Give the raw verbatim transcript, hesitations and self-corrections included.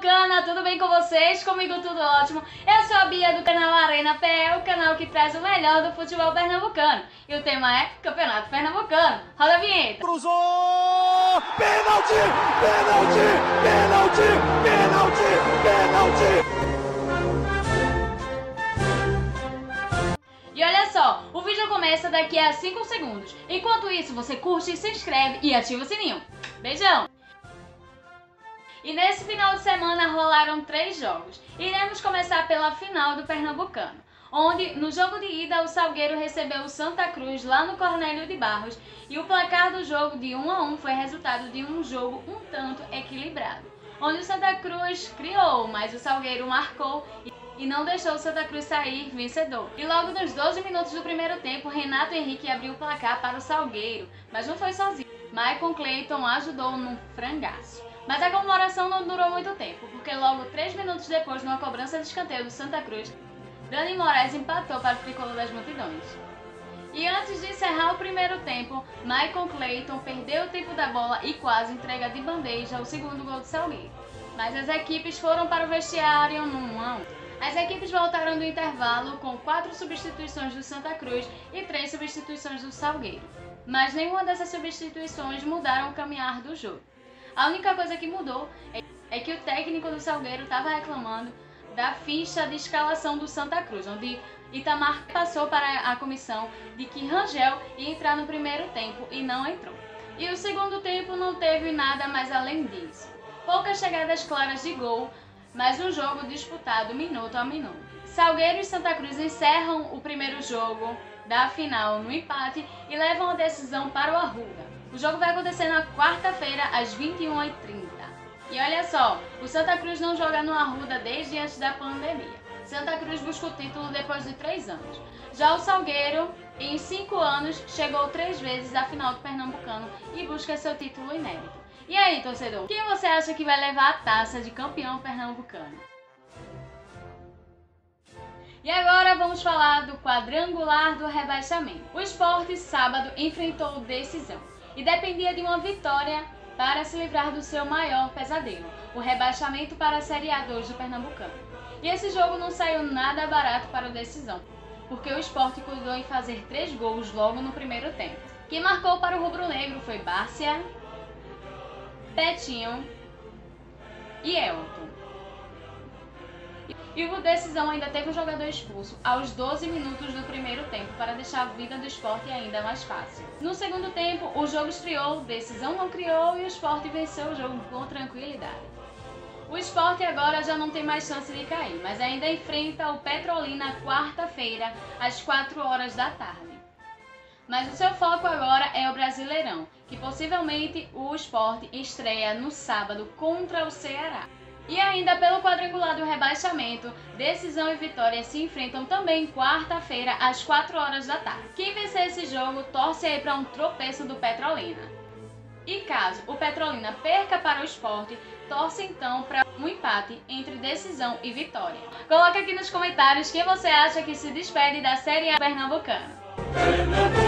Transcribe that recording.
Pernambucana, tudo bem com vocês? Comigo tudo ótimo. Eu sou a Bia do canal Arena P E, o canal que traz o melhor do futebol pernambucano. E o tema é Campeonato Pernambucano. Roda a vinheta. Cruzou! Pênalti! Pênalti! Pênalti! Pênalti! Pênalti! E olha só, o vídeo começa daqui a cinco segundos. Enquanto isso, você curte, se inscreve e ativa o sininho. Beijão! E nesse final de semana rolaram três jogos. Iremos começar pela final do Pernambucano, onde no jogo de ida o Salgueiro recebeu o Santa Cruz lá no Cornélio de Barros e o placar do jogo de um a um foi resultado de um jogo um tanto equilibrado, onde o Santa Cruz criou, mas o Salgueiro marcou e não deixou o Santa Cruz sair vencedor. E logo nos doze minutos do primeiro tempo, Renato Henrique abriu o placar para o Salgueiro, mas não foi sozinho. Maicon Cleiton ajudou num frangaço. Mas a comemoração não durou muito tempo, porque logo três minutos depois, numa cobrança de escanteio do Santa Cruz, Dani Moraes empatou para o tricolor das multidões. E antes de encerrar o primeiro tempo, Maicon Cleiton perdeu o tempo da bola e quase entrega de bandeja o segundo gol do Salgueiro. Mas as equipes foram para o vestiário no um a um. As equipes voltaram do intervalo com quatro substituições do Santa Cruz e três substituições do Salgueiro. Mas nenhuma dessas substituições mudaram o caminhar do jogo. A única coisa que mudou é que o técnico do Salgueiro estava reclamando da ficha de escalação do Santa Cruz, onde Itamar passou para a comissão de que Rangel ia entrar no primeiro tempo e não entrou. E o segundo tempo não teve nada mais além disso. Poucas chegadas claras de gol, mas um jogo disputado minuto a minuto. Salgueiro e Santa Cruz encerram o primeiro jogo da final no empate e levam a decisão para o Arruda. O jogo vai acontecer na quarta-feira, às vinte e uma e trinta. E olha só, o Santa Cruz não joga no Arruda desde antes da pandemia. Santa Cruz busca o título depois de três anos. Já o Salgueiro, em cinco anos, chegou três vezes à final do Pernambucano e busca seu título inédito. E aí, torcedor, quem você acha que vai levar a taça de campeão pernambucano? E agora vamos falar do quadrangular do rebaixamento. O Sport, sábado, enfrentou o Decisão e dependia de uma vitória para se livrar do seu maior pesadelo, o rebaixamento para a Série A dois do Pernambucano. E esse jogo não saiu nada barato para o Decisão, porque o Sport cuidou em fazer três gols logo no primeiro tempo. Quem marcou para o rubro-negro foi Bárcia, Betinho e Elton. E o Decisão ainda teve um jogador expulso aos doze minutos do primeiro tempo para deixar a vida do Sport ainda mais fácil. No segundo tempo, o jogo esfriou, Decisão não criou e o Sport venceu o jogo com tranquilidade. O Sport agora já não tem mais chance de cair, mas ainda enfrenta o Petrolina quarta-feira, às quatro horas da tarde. Mas o seu foco agora é o Brasileirão, que possivelmente o Sport estreia no sábado contra o Ceará. E ainda pelo quadrangular do rebaixamento, Decisão e Vitória se enfrentam também quarta-feira às quatro horas da tarde. Quem vencer esse jogo torce aí para um tropeço do Petrolina. E caso o Petrolina perca para o Sport, torce então para um empate entre Decisão e Vitória. Coloca aqui nos comentários quem você acha que se despede da Série A Pernambucana.